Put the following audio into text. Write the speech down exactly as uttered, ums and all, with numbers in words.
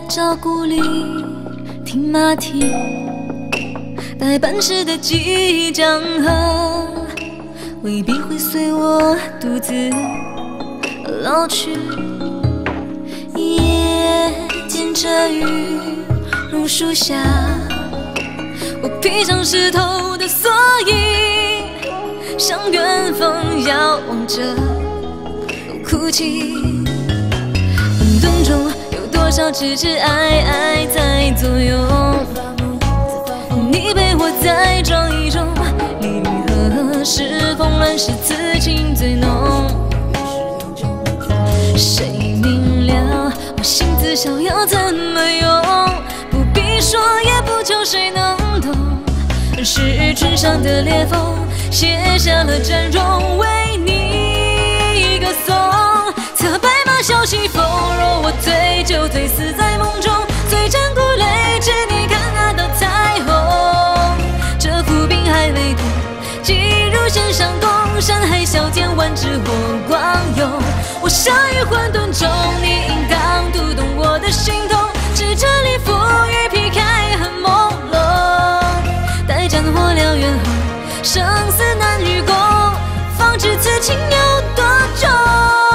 照故里听马蹄，待半世的记忆江河，未必会随我独自老去。夜间遮雨如树下，我披上湿透的蓑衣，向远方遥望着哭泣。混沌中有多少痴痴爱爱在左右？你陪我在撞一中，离合是风乱世，此情最浓。谁明了我心自逍遥怎么用？不必说，也不求谁能懂。是唇上的裂缝，写下了展容，为你歌颂。策白马啸西风，若我醉就醉死在梦中，最战鼓擂至你看那道彩虹。这幅滨海雷同，击入弦上动，山海啸间万只火光涌。我生于混沌中，你应当读懂我的心痛。只这里浮雨劈开很朦胧，待战火燎原后，生死难与共，方知此情有多重。